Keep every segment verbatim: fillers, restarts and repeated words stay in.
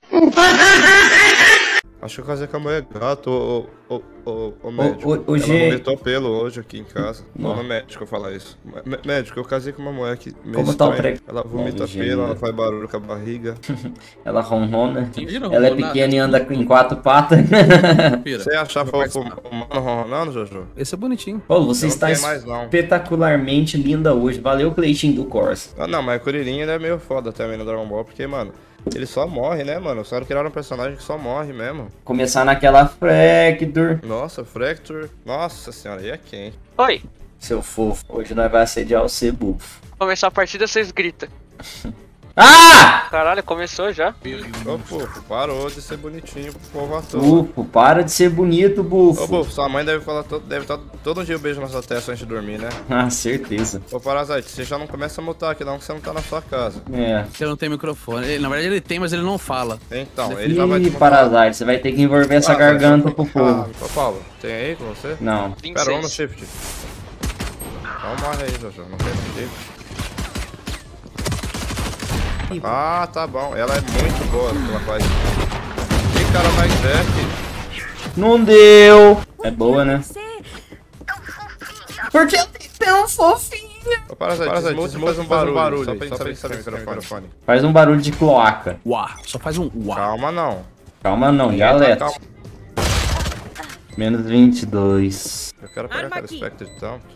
Acho que eu casei com a mulher gato, ô, ô, ô, ô, médico. O, o, o Ela G... vomitou pelo hoje aqui em casa. Não, no médico eu falar isso. M médico, eu casei com uma mulher que meio Como tá o estranha. pré... Ela vomita Bom, pelo, ela faz barulho com a barriga. Ela ronrona. Mentira, Ela é ronronar. pequena e anda em quatro patas. Pira. Você achar Vou fofo participar. o mano ronronando, Jojo? Esse é bonitinho. Pô, você Não está tem mais, não. espetacularmente linda hoje. Valeu, Cleitinho do Corsa. Ah, não, mas o Kuririn ele é meio foda também no Dragon Ball, porque, mano, ele só morre, né, mano? Os caras criaram um personagem que só morre mesmo. Começar naquela Fracture. Nossa, Fracture. Nossa senhora, aí é quem? Oi, Seu fofo. Hoje nós vai assediar o C-Buff. começar a partida, vocês gritam. Ah! Caralho, começou já. Ô, Fofo, parou de ser bonitinho pro povo à toa. Bufo, para de ser bonito, Ô, Bufo. Bufo, sua mãe deve falar todo, deve tá, todo dia um beijo na sua testa antes de dormir, né? Ah, certeza. Ô, Parasite, você já não começa a mutar aqui não, que você não tá na sua casa. É. Você não tem microfone. Ele, na verdade ele tem, mas ele não fala. Então, ele já vai te Ih, mutar. Parasite, você vai ter que envolver essa Ah, garganta pro Ah, povo. ô, Paulo, tem aí com você? Não. vinte e Pera, vamos no seis. shift. Então morre aí, Jojo, não tem shift. Ah, tá bom. Ela é muito boa no que ela faz. Que cara mais Jack. Não deu. É boa, né? Porque é tão fofinho. Ô, Parasite, Parasite, desmuta um barulho, barulho, só pra gente saber que sabe o microfone. Faz um barulho de cloaca. Uá, só faz um uá. Calma, não. Calma não, Ninguém já tá alerta. calmo. Menos vinte e dois. Eu quero pegar aquela Spectre de tanto.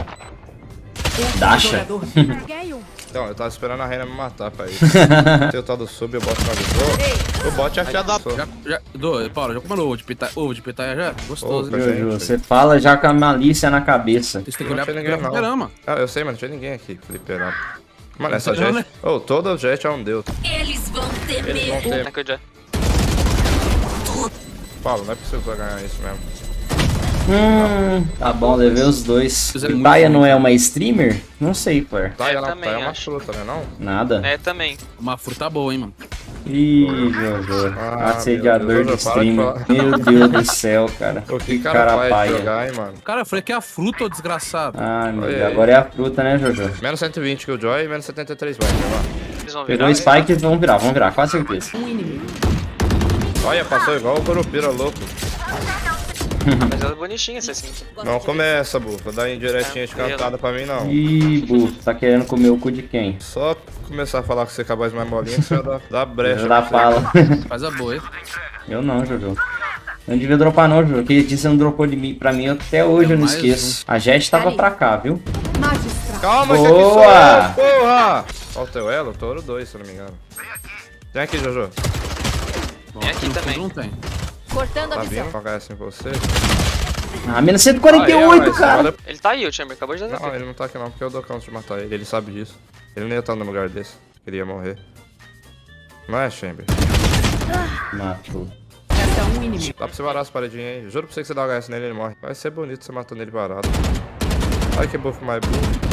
Dasha. Então, eu tava esperando a Reina me matar pra isso. Se eu tá do sub, eu boto na visor. O bot é fiado da sua. Já, já, do, Paulo, já comeu ovo de pitaia, ovo de pitaia já? Gostoso, Ô, hein? gente. Jojo, você fala já com a malícia na cabeça. Vocês têm que Não olhar tinha pra ninguém, não. fliperama. Ah, eu sei, mas não tinha ninguém aqui, fliperama. Mano, essa Não, jet... né? Ô, toda jet é um deus. Eles vão temer. Eles vão ter... É que eu já... Paulo, não é possível que vai ganhar isso mesmo. Hum, tá bom, levei os dois. Fizeram muito Taia não ruim. é uma streamer? Não sei, Claire. Tá, É, ela também, tá, é uma acho. fruta, né não? Nada. É, também. Uma fruta boa, hein, mano. Ih, Jojo. Ah, Assediador meu de Deus, para de streamer. falar. Meu Deus do céu, cara. Pô, que Que cara, cara vai paia. jogar, hein, mano. Cara, eu falei que é a fruta, ô desgraçado. Ah, meu Olha Deus. aí. Agora é a fruta, né, Jojo? Menos cento e vinte que o Joy e menos setenta e três vai, vai lá. Eles vão Pegou virar. o Spike e vão virar, vão virar, com certeza. Olha, passou igual o Curupira louco. Mas ela é bonitinha, essa assim. Não começa, bufa. Dá indiretinha de cantada pra mim, não. Ih, Bufo, tá querendo comer o cu de quem? Só começar a falar que você acabou mais molinha, que você já dá, dá brecha. Já dá pra você. fala. Faz a boa, hein? Eu não, Jojo. Não devia dropar não, Jojo. Aquele dia você não dropou de mim, pra mim, até hoje eu não Mais esqueço. A Jet tava pra cá, viu? Calma, que aqui sou Boa! eu, porra! Qual o teu elo? Touro dois, se eu não me engano. Tem aqui, Jojo. Bom, Tem aqui no fundo também. Não tem. Cortando a Tá visão. vindo com H S em você? Ah, menos cento e quarenta e Ah, é, oito, mas cara. olha- Ele tá aí, o Chamber, acabou de dar Não, ele não tá aqui não, porque eu dou conta de matar ele. Ele sabe disso. Ele não ia estar no lugar desse. Ele ia morrer. Não é, Chamber? Matou. Dá pra você varar as paredinhas aí. Juro pra você que você dá H S nele, ele morre. Vai ser bonito você matando ele parado. Olha que buff mais burro.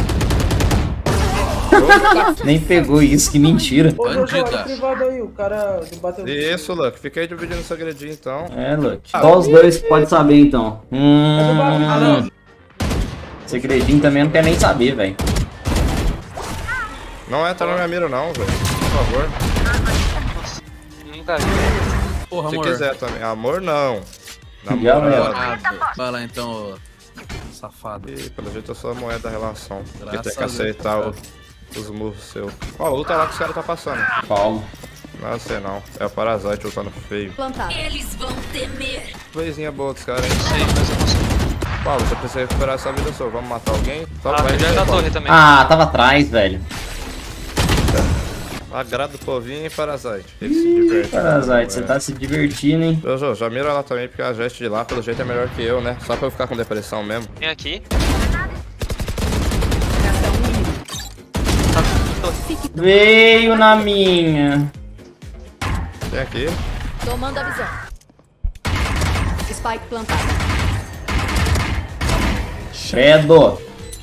Nem pegou isso, que mentira. Ô, Jojo, olha Bandida. o privado aí, o cara bateu. Isso, Luck. Fica aí dividindo o segredinho então. É, Luck. Só os dois pode saber, então. É do bagulho, Hum... não. Segredinho também não quer nem saber, velho. Não entra na minha mira não, velho. Por favor. Nunca vi. Porra, Se amor. quiser também. Amor não. Já, Namorado. Namorado. Vai lá então, ô safado. E pelo jeito eu sou a moeda da relação. Porque Graças tem que a Deus, aceitar cara. o- os murros seus. Ó, luta lá que os caras tá passando. Paulo. Não sei não. É o Parasite lutando feio. Eles vão temer. Coisinha boa dos caras, hein? Sei, mas eu consigo. Paulo, você precisa recuperar essa vida sua. Vamos matar alguém? Só Ah, vai já é da torre também. Ah, tava atrás, velho. Agrada o povinho e Parasite. Ele se diverte. Parasite, você É. tá se divertindo, hein? Jojo, já mira ela também, porque a Jet de lá, pelo jeito, é melhor que eu, né? Só pra eu ficar com depressão mesmo. Tem aqui. Veio na minha. Tem aqui. Tomando a visão. Spike plantado. Credo.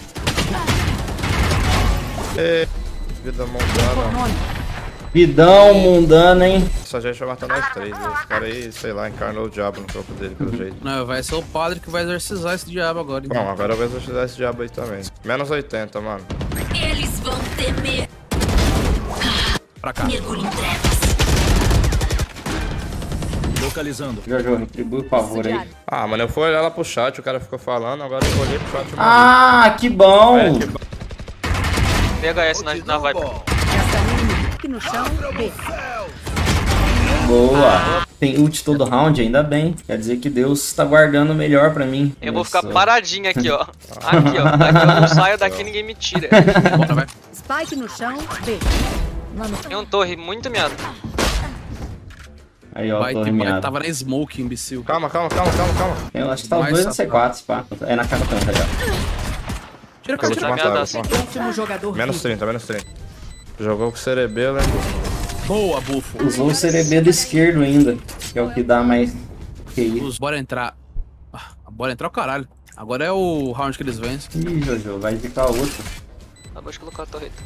E... Vida mundana. Vidão mundana, hein? Essa gente vai matar nós três. Né? Esse cara aí, sei lá, encarnou o diabo no corpo dele, pelo jeito. Não, vai ser o padre que vai exorcizar esse diabo agora. então. Bom, agora eu vou exorcizar esse diabo aí também. Menos oitenta, mano. Eles vão temer. Pra cá. Mergulho em trevas. Localizando. Jojo, retribui o favor aí. Ah, mano, eu fui olhar lá pro chat, o cara ficou falando, agora eu olhei pro chat e mandei. Ah, que bom. É, que bom. V H S na, na Viper. Aqui no chão, B. Boa. Tem ult todo round, ainda bem. Quer dizer que Deus tá guardando o melhor pra mim. Eu vou Nossa. ficar paradinho aqui, ó. Aqui, ó. Daqui eu não saio daqui, ninguém me tira. Bora, vai. Spike no chão, B. Mano, Tem um torre muito miado. Aí, ó, Vai, tô tem moleque remeado. tava na smoke, imbecil. Calma, calma, calma, calma, calma. Eu acho que tá os Mais dois na C quatro, pá. É na cara tampa, já. Tira Eu a vou cara, te tira a matar, merda, eu vou te assim. matar. último jogador. Menos trinta, menos trinta. Jogou com o cerebelo, hein? Boa, bufo. Usou o cerebelo esquerdo ainda, que é o que dá mais Q I. Os- Bora entrar. Ah, bora entrar o caralho. Agora é o round que eles vencem. Ih, Jojo, vai ficar outro. Acabou de colocar a torreta.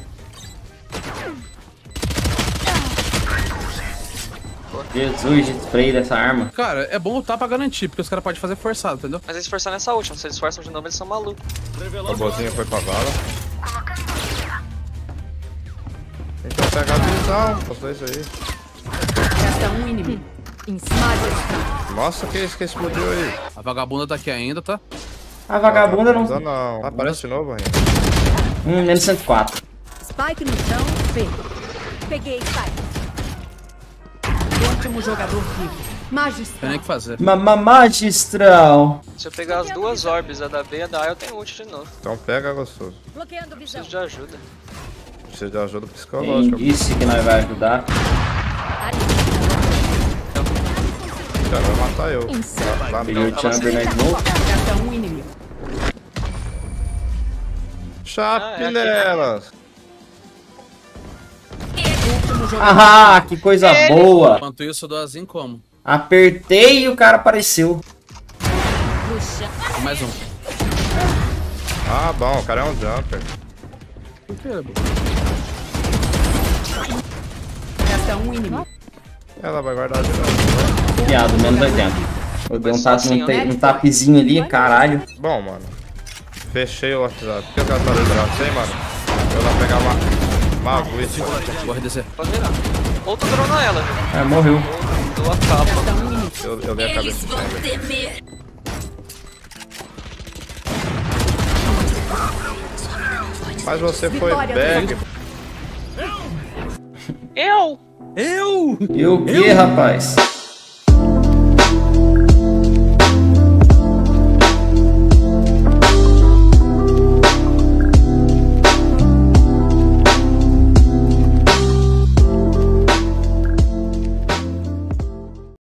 Jesus, de spray dessa arma. Cara, é bom lutar pra garantir, porque os caras podem fazer forçado, entendeu? Mas eles forçaram nessa última. Se eles forçam de novo, eles são malucos. O robozinho foi pra vala. Tem que pegar a visão, os dois aí. Resta um inimigo. Em cima de Nossa, que isso que explodiu aí? A vagabunda tá aqui ainda, tá? A vagabunda não. Não, não. Ah, aparece de novo ainda. Hum, menos cento e quatro. Spike no chão, B. Peguei Spike. Último jogador vivo. Não tem Magistral. nem o que fazer. Mama magistral. Se eu pegar as duas orbes, a da B e a da A, eu tenho ult de novo. Então pega, gostoso. Bloqueando visão. Preciso de ajuda. Precisa de ajuda Quem psicológica. disse que nós vai ajudar? Já vai matar eu. Lá, lá Peguei não. o Chamber na Smoke. Resta um inimigo. Chape Ah, é aqui. nelas. Último jogador. Ah, que coisa boa. Enquanto isso, eu dou assim como? Apertei e o cara apareceu. No chão. Tem mais um. Ah, bom, o cara é um jumper. Por quê, bu? Resta um inimigo. Ela vai guardar de novo. Piado, menos oitenta. Eu dei um, Foi só tap, assim, um, ó. te- um tapezinho ali, caralho. Bom, mano. Fechei o WhatsApp. Por que o cara tá de braço, hein, mano? Eu vou lá pegar uma... Uma aguça. Vou descer. Pode virar. Ou tu drona ela, viu? É, morreu. Ou dou a capa. Resta um inimigo. Eu, eu dei a Eles cabeça. vão temer. Mas você foi Vitória, bag. Eu! Eu! E o que, rapaz?